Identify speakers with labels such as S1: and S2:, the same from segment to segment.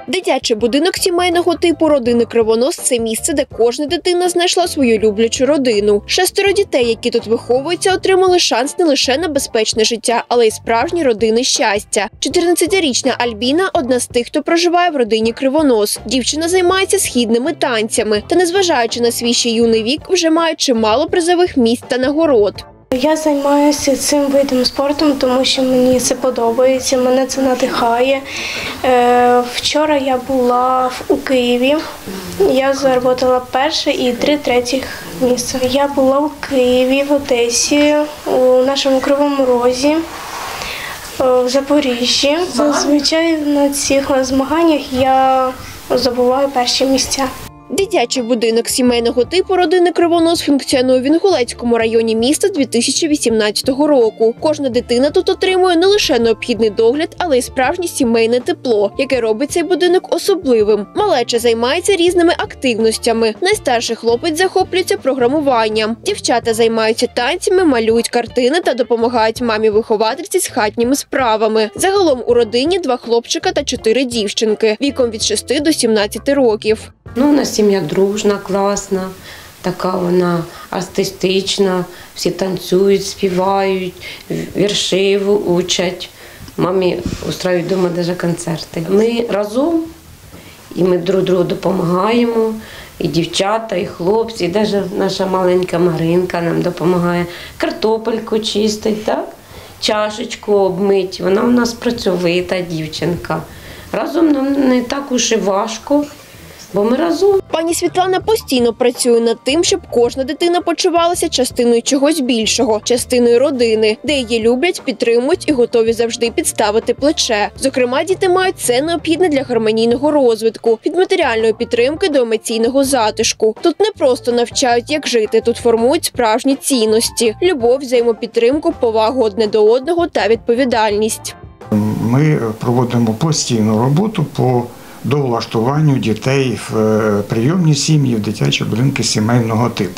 S1: Дитячий будинок сімейного типу родини Кривонос – це місце, де кожна дитина знайшла свою люблячу родину. 6 дітей, які тут виховуються, отримали шанс не лише на безпечне життя, але й справжнє родинне щастя. 14-річна Альбіна – одна з тих, хто проживає в родині Кривонос. Дівчина займається східними танцями та, незважаючи на свій ще юний вік, вже має чимало призових місць та нагород.
S2: Я займаюся цим видом спорту, тому що мені це подобається, мене це надихає. Вчора я була у Києві, я заробила перше і 3 третіх місця. Я була у Києві, в Одесі, у нашому Кривому Розі, в Запоріжжі. Зазвичай на цих змаганнях я здобуваю перші місця.
S1: Дитячий будинок сімейного типу родини Кривонос функціонує в Інгулецькому районі міста з 2018 року. Кожна дитина тут отримує не лише необхідний догляд, але й справжнє сімейне тепло, яке робить цей будинок особливим. Малеча займається різними активностями. Найстарший хлопець захоплюється програмуванням. Дівчата займаються танцями, малюють картини та допомагають мамі-виховательці з хатніми справами. Загалом у родині 2 хлопчика та 4 дівчинки, віком від 6 до 17 років.
S3: У нас сім'я дружна, класна, така вона артистична, всі танцюють, співають, вірші учать. Мамі устраюють вдома навіть концерти. Ми разом, і ми друг другу допомагаємо, і дівчата, і хлопці, і навіть наша маленька Маринка нам допомагає картопельку чистить, так? Чашечку обмить. Вона у нас працьовита дівчинка. Разом нам не так уж і важко. Бо ми разом.
S1: Пані Світлана постійно працює над тим, щоб кожна дитина почувалася частиною чогось більшого, частиною родини, де її люблять, підтримують і готові завжди підставити плече. Зокрема, діти мають все необхідне для гармонійного розвитку, від матеріальної підтримки до емоційного затишку. Тут не просто навчають, як жити, тут формують справжні цінності – любов, взаємопідтримку, повагу одне до одного та відповідальність.
S4: Ми проводимо постійну роботу по влаштуванню дітей в прийомні сім'ї, в дитячі будинки сімейного типу.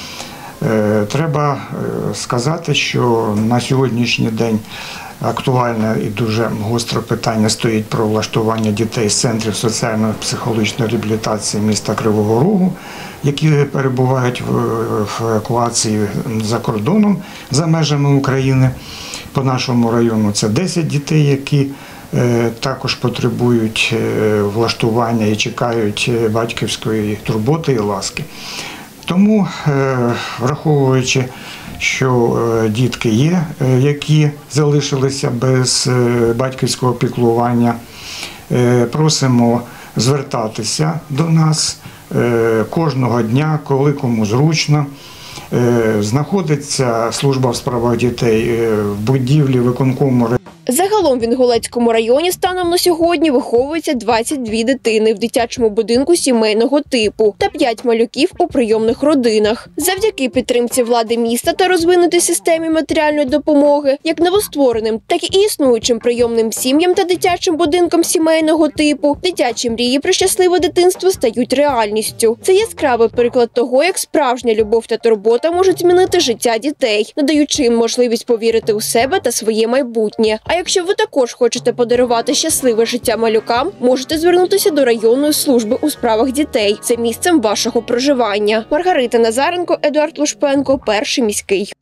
S4: Треба сказати, що на сьогоднішній день актуальне і дуже гостре питання стоїть про влаштування дітей з центрів соціально-психологічної реабілітації міста Кривого Рогу, які перебувають в евакуації за кордоном, за межами України. По нашому району це 10 дітей, які також потребують влаштування і чекають батьківської турботи і ласки. Тому, враховуючи, що дітки є, які залишилися без батьківського піклування, просимо звертатися до нас кожного дня, коли кому зручно. Знаходиться служба в справах дітей в будівлі виконкому.
S1: Загалом в Інгулецькому районі станом на сьогодні виховується 22 дитини в дитячому будинку сімейного типу та 5 малюків у прийомних родинах. Завдяки підтримці влади міста та розвинутій системі матеріальної допомоги як новоствореним, так і існуючим прийомним сім'ям та дитячим будинкам сімейного типу, дитячі мрії про щасливе дитинство стають реальністю. Це яскравий приклад того, як справжня любов та турбота можуть змінити життя дітей, надаючи їм можливість повірити у себе та своє майбутнє. А якщо ви також хочете подарувати щасливе життя малюкам, можете звернутися до районної служби у справах дітей за місцем вашого проживання. Маргарита Назаренко, Едуард Лушпенко, Перший міський.